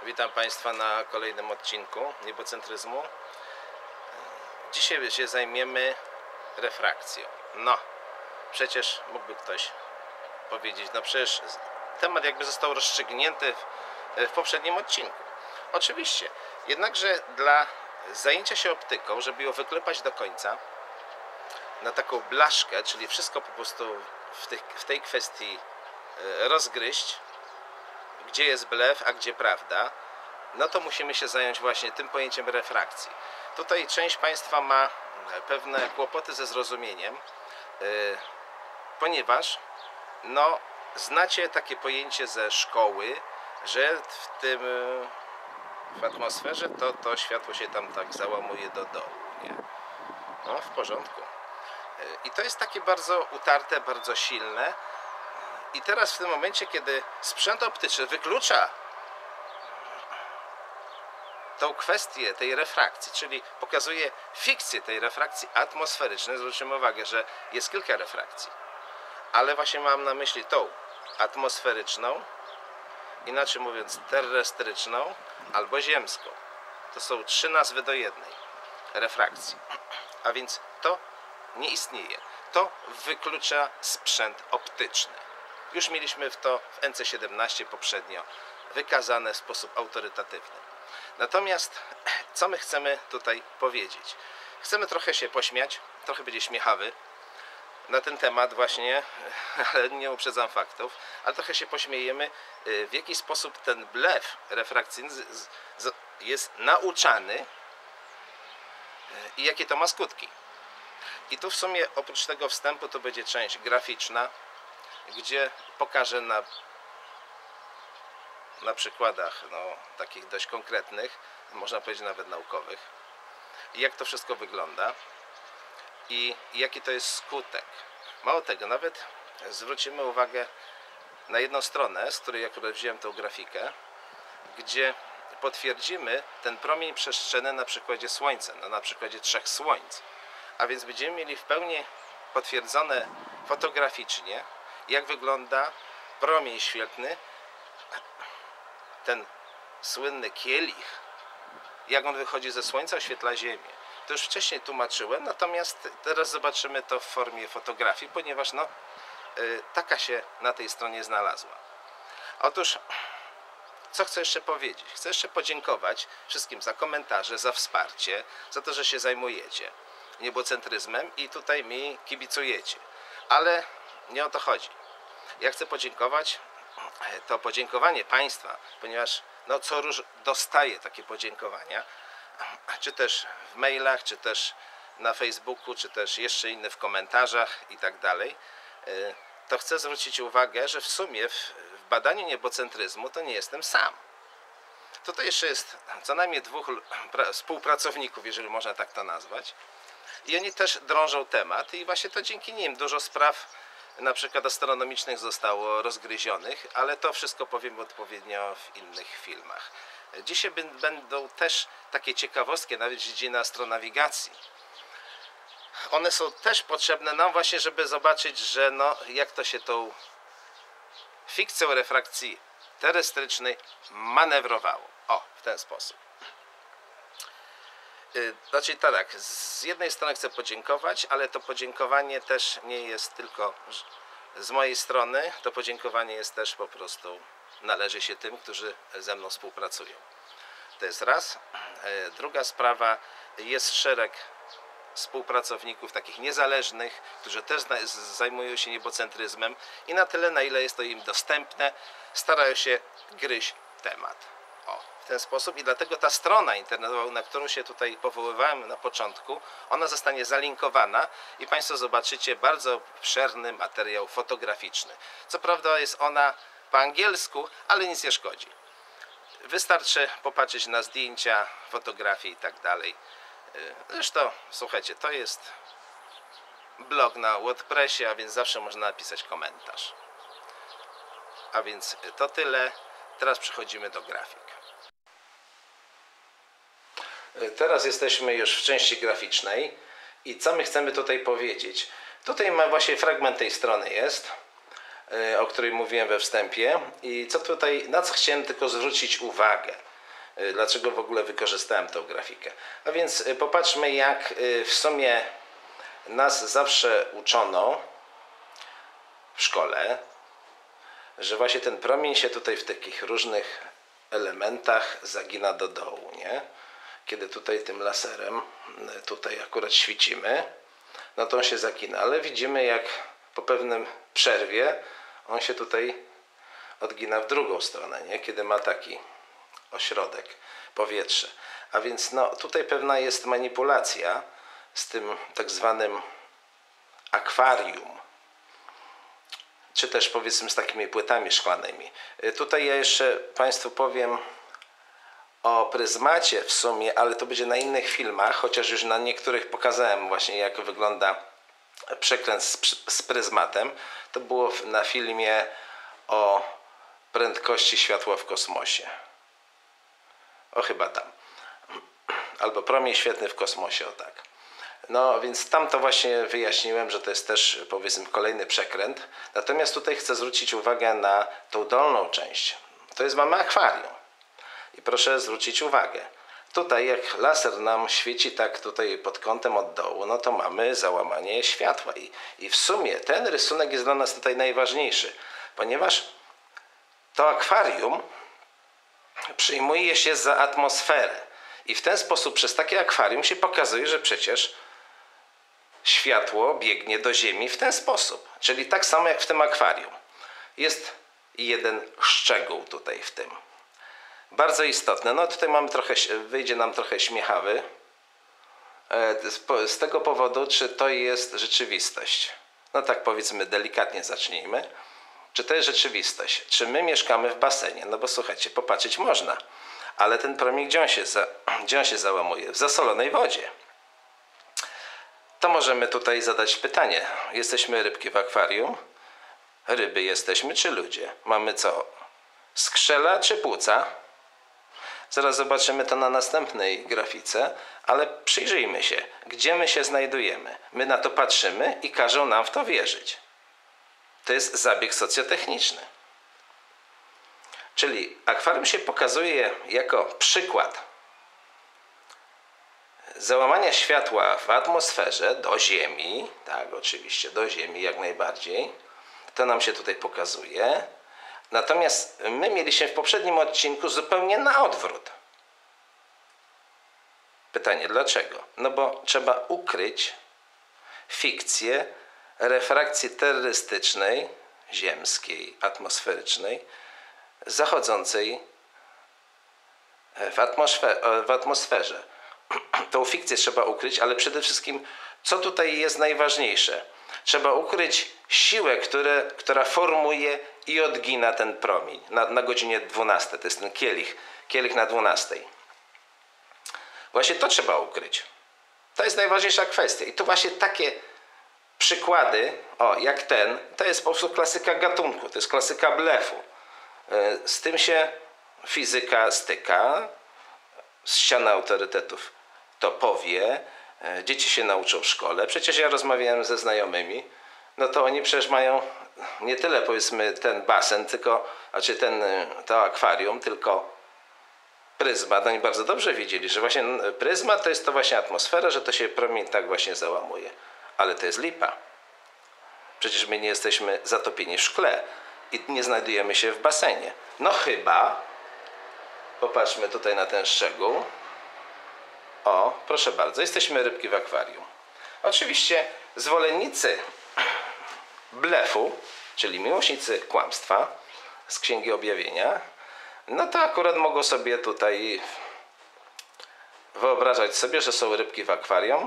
Witam Państwa na kolejnym odcinku niebocentryzmu. Dzisiaj się zajmiemy refrakcją. No, przecież mógłby ktoś powiedzieć, no przecież temat jakby został rozstrzygnięty w poprzednim odcinku. Oczywiście, jednakże dla zajęcia się optyką, żeby ją wyklepać do końca, na taką blaszkę, czyli wszystko po prostu w tej kwestii rozgryźć, gdzie jest blef, a gdzie prawda, no to musimy się zająć właśnie tym pojęciem refrakcji. Tutaj część Państwa ma pewne kłopoty ze zrozumieniem, ponieważ no, znacie takie pojęcie ze szkoły, że w atmosferze to światło się tam tak załamuje do dołu. Nie? No, w porządku. I to jest takie bardzo utarte, bardzo silne. I teraz w tym momencie, kiedy sprzęt optyczny wyklucza tą kwestię tej refrakcji, czyli pokazuje fikcję tej refrakcji atmosferycznej, zwróćmy uwagę, że jest kilka refrakcji, ale właśnie mam na myśli tą atmosferyczną, inaczej mówiąc terrestryczną albo ziemską. To są trzy nazwy do jednej refrakcji, a więc to nie istnieje. To wyklucza sprzęt optyczny. Już mieliśmy to w NC17 poprzednio wykazane w sposób autorytatywny. Natomiast co my chcemy tutaj powiedzieć? Chcemy trochę się pośmiać, trochę będzie śmiechawy na ten temat właśnie, ale nie uprzedzam faktów, ale trochę się pośmiejemy, w jaki sposób ten blef refrakcyjny jest nauczany i jakie to ma skutki. I tu w sumie oprócz tego wstępu to będzie część graficzna, gdzie pokażę na przykładach takich dość konkretnych, można powiedzieć nawet naukowych, jak to wszystko wygląda i jaki to jest skutek. Mało tego, nawet zwrócimy uwagę na jedną stronę, z której akurat wziąłem tą grafikę, gdzie potwierdzimy ten promień przestrzenny na przykładzie Słońca, na przykładzie 3 słońc. A więc będziemy mieli w pełni potwierdzone fotograficznie, jak wygląda promień świetlny, ten słynny kielich, jak on wychodzi ze Słońca, oświetla Ziemię. To już wcześniej tłumaczyłem, natomiast teraz zobaczymy to w formie fotografii, ponieważ taka się na tej stronie znalazła. Otóż, co chcę jeszcze powiedzieć? Chcę jeszcze podziękować wszystkim za komentarze, za wsparcie, za to, że się zajmujecie niebocentryzmem i tutaj mi kibicujecie. Ale nie o to chodzi. Ja chcę podziękować, to podziękowanie Państwa, ponieważ co róż dostaję takie podziękowania, czy też w mailach, czy też na Facebooku, czy też jeszcze inne w komentarzach i tak dalej, to chcę zwrócić uwagę, że w sumie w badaniu niebocentryzmu to nie jestem sam. Tutaj jeszcze jest co najmniej 2 współpracowników, jeżeli można tak to nazwać. I oni też drążą temat i właśnie to dzięki nim dużo spraw na przykład astronomicznych zostało rozgryzionych, ale to wszystko powiem odpowiednio w innych filmach. Dzisiaj będą też takie ciekawostki, nawet z dziedziny astronawigacji. One są też potrzebne nam właśnie, żeby zobaczyć, że jak to się tą fikcją refrakcji terrestrycznej manewrowało. O, w ten sposób. Znaczy tak, z jednej strony chcę podziękować, ale to podziękowanie też nie jest tylko z mojej strony, to podziękowanie jest też po prostu, należy się tym, którzy ze mną współpracują. To jest raz. Druga sprawa, jest szereg współpracowników takich niezależnych, którzy też zajmują się niebocentryzmem i na tyle, na ile jest to im dostępne, starają się gryźć temat. W ten sposób i dlatego ta strona internetowa, na którą się tutaj powoływałem na początku, ona zostanie zalinkowana i Państwo zobaczycie bardzo obszerny materiał fotograficzny. Co prawda jest ona po angielsku, ale nic nie szkodzi. Wystarczy popatrzeć na zdjęcia, fotografie i tak dalej. Zresztą, słuchajcie, to jest blog na WordPressie, a więc zawsze można napisać komentarz. A więc to tyle. Teraz przechodzimy do grafik. Teraz jesteśmy już w części graficznej i co my chcemy tutaj powiedzieć? Tutaj ma właśnie fragment tej strony jest, o której mówiłem we wstępie i co tutaj, na co chciałem tylko zwrócić uwagę. dlaczego w ogóle wykorzystałem tę grafikę. A więc popatrzmy, jak w sumie nas zawsze uczono w szkole, że właśnie ten promień się tutaj w takich różnych elementach zagina do dołu, nie? Kiedy tutaj tym laserem, tutaj akurat świecimy, no to on się zagina, ale widzimy, jak po pewnym przerwie on się tutaj odgina w drugą stronę, nie? Kiedy ma taki ośrodek, powietrze. A więc no, tutaj pewna jest manipulacja z tym tak zwanym akwarium, czy też powiedzmy z takimi płytami szklanymi. Tutaj ja jeszcze Państwu powiem o pryzmacie w sumie, ale to będzie na innych filmach, chociaż już na niektórych pokazałem właśnie, jak wygląda przekręt z pryzmatem. To było na filmie o prędkości światła w kosmosie. O, chyba tam. Albo promień świetlny w kosmosie, o tak. No więc tam to właśnie wyjaśniłem, że to jest też powiedzmy kolejny przekręt. Natomiast tutaj chcę zwrócić uwagę na tą dolną część. To jest, mamy akwarium. I proszę zwrócić uwagę. Tutaj jak laser nam świeci tak tutaj pod kątem od dołu, no to mamy załamanie światła. I w sumie ten rysunek jest dla nas tutaj najważniejszy, ponieważ to akwarium przyjmuje się za atmosferę. I w ten sposób przez takie akwarium się pokazuje, że przecież światło biegnie do Ziemi w ten sposób. Czyli tak samo jak w tym akwarium. Jest jeden szczegół tutaj w tym. Bardzo istotne. No tutaj mamy trochę, wyjdzie nam trochę śmiechawy. Z tego powodu, czy to jest rzeczywistość. No tak powiedzmy delikatnie zacznijmy. Czy to jest rzeczywistość? Czy my mieszkamy w basenie? No bo słuchajcie, popatrzeć można. Ale ten promień, gdzie on się załamuje? W zasolonej wodzie. To możemy tutaj zadać pytanie. Jesteśmy rybki w akwarium? Ryby jesteśmy czy ludzie? Mamy co? Skrzela czy płuca? Zaraz zobaczymy to na następnej grafice, ale przyjrzyjmy się, gdzie my się znajdujemy. My na to patrzymy i każą nam w to wierzyć. To jest zabieg socjotechniczny. Czyli akwarium się pokazuje jako przykład załamania światła w atmosferze do Ziemi, tak, oczywiście do Ziemi jak najbardziej. To nam się tutaj pokazuje. Natomiast my mieliśmy w poprzednim odcinku zupełnie na odwrót. Pytanie dlaczego? No bo trzeba ukryć fikcję refrakcji terrorystycznej, ziemskiej, atmosferycznej, zachodzącej w atmosferze. Tą fikcję trzeba ukryć, ale przede wszystkim, co tutaj jest najważniejsze? Trzeba ukryć siłę, która formuje i odgina ten promień na godzinie 12. To jest ten kielich na 12. Właśnie to trzeba ukryć. To jest najważniejsza kwestia. I tu właśnie takie przykłady, jak ten, to jest po prostu klasyka gatunku, to jest klasyka blefu. Z tym się fizyka styka, ściana autorytetów to powie, dzieci się nauczą w szkole. Przecież ja rozmawiałem ze znajomymi, no to oni przecież mają nie tyle powiedzmy ten basen, znaczy to akwarium, tylko pryzmat. Oni bardzo dobrze wiedzieli, że właśnie pryzmat to jest to właśnie atmosfera, że to się promień tak właśnie załamuje. Ale to jest lipa. Przecież my nie jesteśmy zatopieni w szkle i nie znajdujemy się w basenie. No chyba, popatrzmy tutaj na ten szczegół. O, proszę bardzo, jesteśmy rybki w akwarium. Oczywiście zwolennicy blefu, czyli miłośnicy kłamstwa z Księgi Objawienia, no to akurat mogą sobie tutaj wyobrażać sobie, że są rybki w akwarium.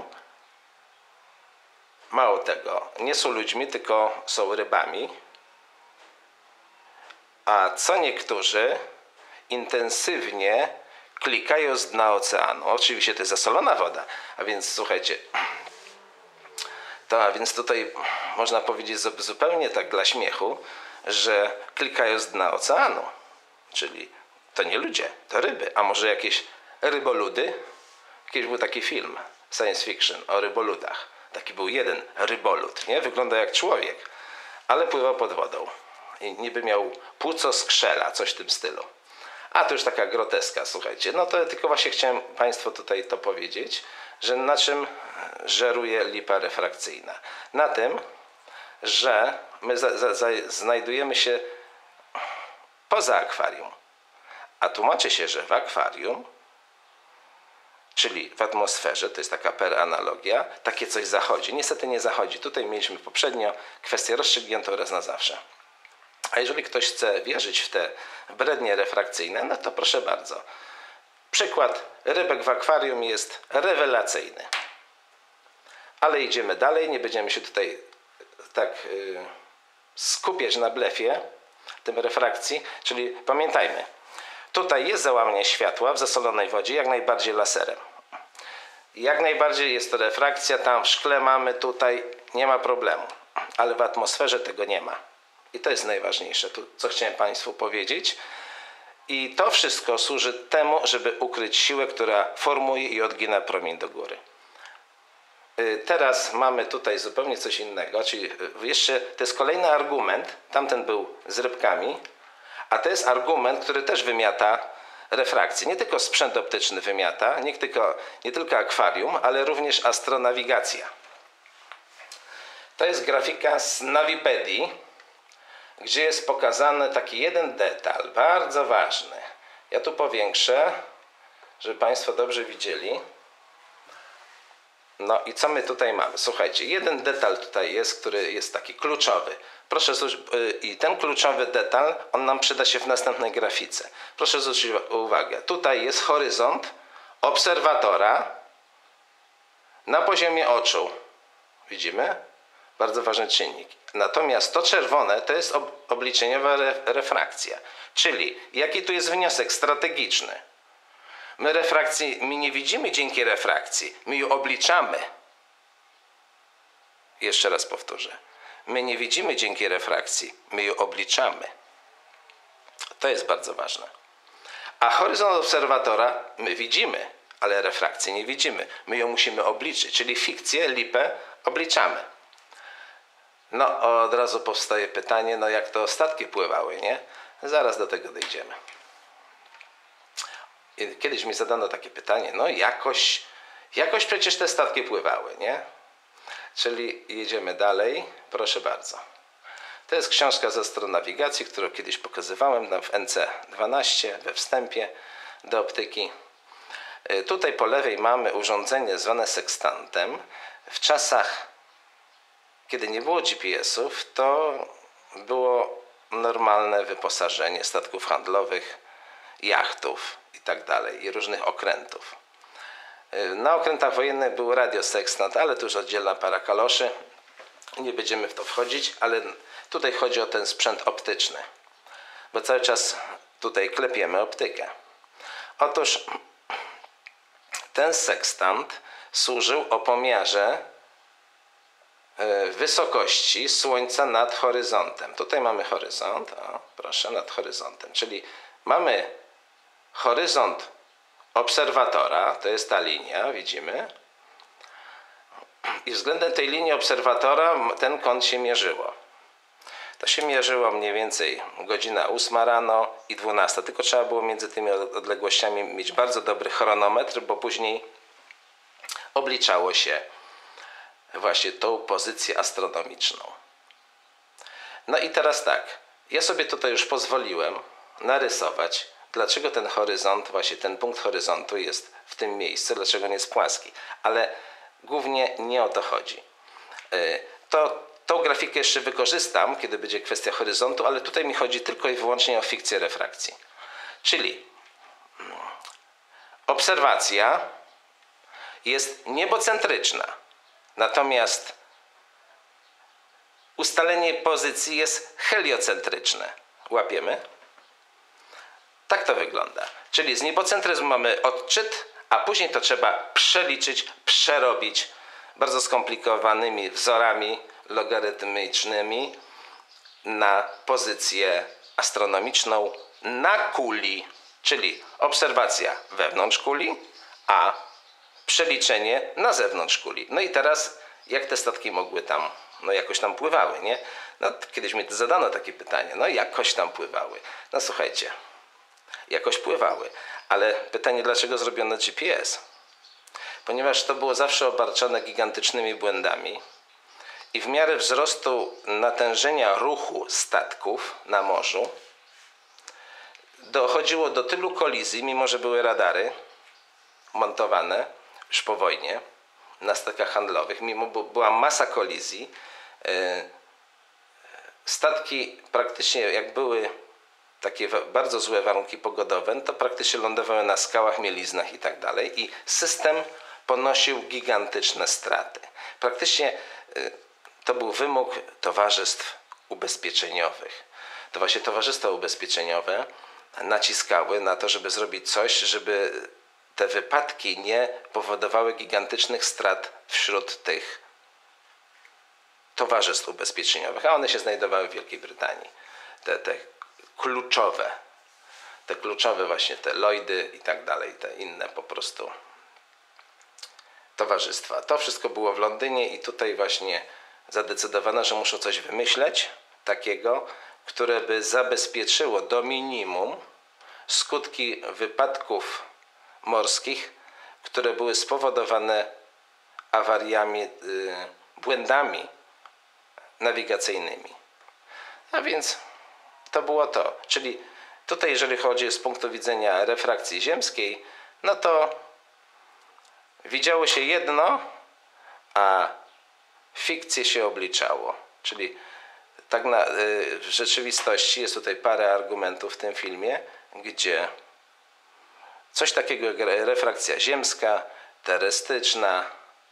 Mało tego, nie są ludźmi, tylko są rybami. A co niektórzy intensywnie klikają z dna oceanu. Oczywiście to jest zasolona woda, a więc słuchajcie, a więc tutaj można powiedzieć zupełnie tak dla śmiechu, że klikają z dna oceanu. Czyli to nie ludzie, to ryby. A może jakieś ryboludy? Kiedyś był taki film science fiction o ryboludach. Taki był jeden rybolud, nie? Wygląda jak człowiek, ale pływał pod wodą. I niby miał płuco skrzela, coś w tym stylu. A to już taka groteska, słuchajcie. No to tylko właśnie chciałem Państwu tutaj to powiedzieć, że na czym żeruje lipa refrakcyjna? Na tym, że my znajdujemy się poza akwarium. A tłumaczy się, że w akwarium, czyli w atmosferze, to jest taka peranalogia, takie coś zachodzi. Niestety nie zachodzi. Tutaj mieliśmy poprzednio kwestię rozstrzygniętą raz na zawsze. A jeżeli ktoś chce wierzyć w te brednie refrakcyjne, no to proszę bardzo. Przykład rybek w akwarium jest rewelacyjny. Ale idziemy dalej, nie będziemy się tutaj tak skupiać na blefie, tym refrakcji, czyli pamiętajmy, tutaj jest załamanie światła w zasolonej wodzie, jak najbardziej laserem. Jak najbardziej jest to refrakcja, tam w szkle mamy, tutaj nie ma problemu, ale w atmosferze tego nie ma. I to jest najważniejsze, co chciałem Państwu powiedzieć. I to wszystko służy temu, żeby ukryć siłę, która formuje i odgina promień do góry. Teraz mamy tutaj zupełnie coś innego, czyli jeszcze to jest kolejny argument, tamten był z rybkami, a to jest argument, który też wymiata refrakcję. Nie tylko sprzęt optyczny wymiata, nie tylko akwarium, ale również astronawigacja. To jest grafika z Nawipedii, gdzie jest pokazany taki jeden detal, bardzo ważny. Ja tu powiększę, żeby Państwo dobrze widzieli. No i co my tutaj mamy? Słuchajcie, jeden detal tutaj jest, który jest taki kluczowy. Proszę i ten kluczowy detal, on nam przyda się w następnej grafice. Proszę zwrócić uwagę. Tutaj jest horyzont obserwatora na poziomie oczu. Widzimy? Bardzo ważny czynnik. Natomiast to czerwone to jest obliczeniowa refrakcja. Czyli jaki tu jest wniosek strategiczny? My nie widzimy dzięki refrakcji, my ją obliczamy. Jeszcze raz powtórzę. My nie widzimy dzięki refrakcji, my ją obliczamy. To jest bardzo ważne. A horyzont obserwatora my widzimy, ale refrakcji nie widzimy. My ją musimy obliczyć, czyli fikcję, lipę obliczamy. No od razu powstaje pytanie, no jak to statki pływały, nie? Zaraz do tego dojdziemy. Kiedyś mi zadano takie pytanie, no jakoś przecież te statki pływały, nie? Czyli jedziemy dalej, proszę bardzo. To jest książka z astronawigacji, którą kiedyś pokazywałem w NC12 we wstępie do optyki. Tutaj po lewej mamy urządzenie zwane sekstantem. W czasach, kiedy nie było GPS-ów, to było normalne wyposażenie statków handlowych, jachtów i tak dalej, i różnych okrętów. Na okrętach wojennych był radiosekstant, ale to już oddzielna para kaloszy. Nie będziemy w to wchodzić, ale tutaj chodzi o ten sprzęt optyczny, bo cały czas tutaj klepiemy optykę. Otóż ten sekstant służył o pomiarze wysokości Słońca nad horyzontem. Tutaj mamy horyzont, o, proszę, nad horyzontem, czyli mamy horyzont obserwatora, to jest ta linia, widzimy. I względem tej linii obserwatora ten kąt się mierzyło. To się mierzyło mniej więcej godzina 8 rano i 12, tylko trzeba było między tymi odległościami mieć bardzo dobry chronometr, bo później obliczało się właśnie tą pozycję astronomiczną. No i teraz tak, ja sobie tutaj już pozwoliłem narysować, dlaczego ten horyzont, właśnie ten punkt horyzontu jest w tym miejscu, dlaczego nie jest płaski. Ale głównie nie o to chodzi. Tą grafikę jeszcze wykorzystam, kiedy będzie kwestia horyzontu, ale tutaj mi chodzi tylko i wyłącznie o fikcję refrakcji. Czyli obserwacja jest niebocentryczna, natomiast ustalenie pozycji jest heliocentryczne. Łapiemy? Tak to wygląda. Czyli z niebocentryzmu mamy odczyt, a później to trzeba przeliczyć, przerobić bardzo skomplikowanymi wzorami logarytmicznymi na pozycję astronomiczną na kuli. Czyli obserwacja wewnątrz kuli, a przeliczenie na zewnątrz kuli. No i teraz jak te statki mogły tam, no jakoś tam pływały, nie? No kiedyś mi zadano takie pytanie, no jakoś tam pływały. No słuchajcie, jakoś pływały. Ale pytanie, dlaczego zrobiono GPS? Ponieważ to było zawsze obarczone gigantycznymi błędami i w miarę wzrostu natężenia ruchu statków na morzu dochodziło do tylu kolizji, mimo że były radary montowane już po wojnie na statkach handlowych, mimo była masa kolizji, statki praktycznie, jak były takie bardzo złe warunki pogodowe, to praktycznie lądowały na skałach, mieliznach i tak dalej i system ponosił gigantyczne straty. Praktycznie to był wymóg towarzystw ubezpieczeniowych. To właśnie towarzystwa ubezpieczeniowe naciskały na to, żeby zrobić coś, żeby te wypadki nie powodowały gigantycznych strat wśród tych towarzystw ubezpieczeniowych, a one się znajdowały w Wielkiej Brytanii. Te kluczowe właśnie te Lloydy i tak dalej, te inne po prostu towarzystwa. To wszystko było w Londynie i tutaj właśnie zadecydowano, że muszą coś wymyśleć takiego, które by zabezpieczyło do minimum skutki wypadków morskich, które były spowodowane awariami, błędami nawigacyjnymi. A więc to było to. Czyli tutaj, jeżeli chodzi z punktu widzenia refrakcji ziemskiej, no to widziało się jedno, a fikcję się obliczało. Czyli tak w rzeczywistości jest tutaj parę argumentów w tym filmie, gdzie coś takiego jak refrakcja ziemska, terrestyczna,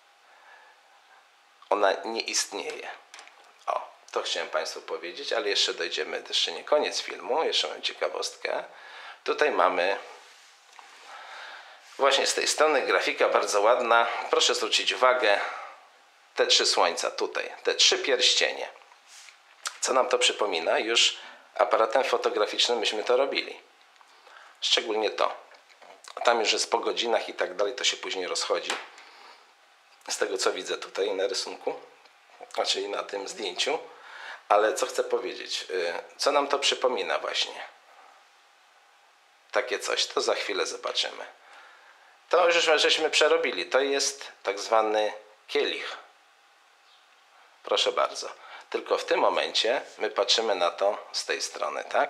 ona nie istnieje. To chciałem Państwu powiedzieć, ale jeszcze dojdziemy, to jeszcze nie koniec filmu, jeszcze mam ciekawostkę. Tutaj mamy właśnie z tej strony grafika bardzo ładna. Proszę zwrócić uwagę, te 3 słońca tutaj, te 3 pierścienie. Co nam to przypomina? Już aparatem fotograficznym myśmy to robili. Szczególnie to. Tam już jest po godzinach i tak dalej, to się później rozchodzi. Z tego co widzę tutaj na rysunku, czyli na tym zdjęciu. Ale co chcę powiedzieć? Co nam to przypomina właśnie? Takie coś, to za chwilę zobaczymy. To już żeśmy przerobili. To jest tak zwany kielich. Proszę bardzo. Tylko w tym momencie my patrzymy na to z tej strony, tak?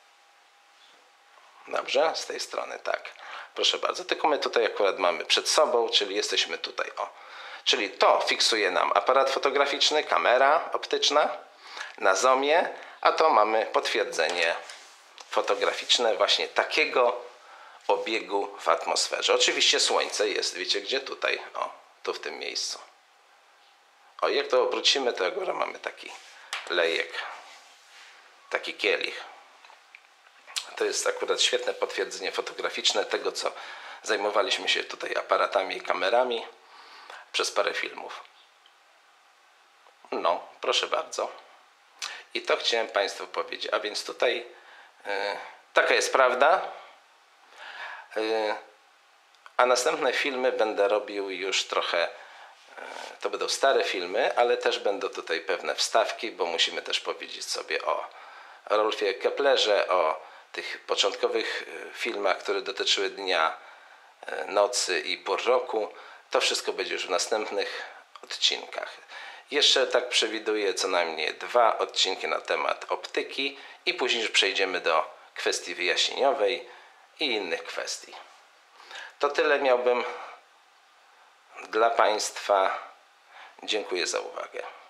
Dobrze? Z tej strony, tak. Proszę bardzo. Tylko my tutaj akurat mamy przed sobą, czyli jesteśmy tutaj. Czyli to fiksuje nam aparat fotograficzny, kamera optyczna na zoomie, a to mamy potwierdzenie fotograficzne właśnie takiego obiegu w atmosferze. Oczywiście Słońce jest, wiecie gdzie? Tutaj, tu w tym miejscu. Jak to obrócimy, to jak mamy taki lejek, taki kielich. To jest akurat świetne potwierdzenie fotograficzne tego, co zajmowaliśmy się tutaj aparatami i kamerami przez parę filmów. No, proszę bardzo. I to chciałem Państwu powiedzieć. A więc tutaj taka jest prawda. A następne filmy będę robił już trochę, to będą stare filmy, ale też będą tutaj pewne wstawki, bo musimy też powiedzieć sobie o Rolfie Keplerze, o tych początkowych filmach, które dotyczyły dnia, nocy i pór roku. To wszystko będzie już w następnych odcinkach. Jeszcze tak przewiduję co najmniej 2 odcinki na temat optyki i później już przejdziemy do kwestii wyjaśnieniowej i innych kwestii. To tyle miałbym dla Państwa. Dziękuję za uwagę.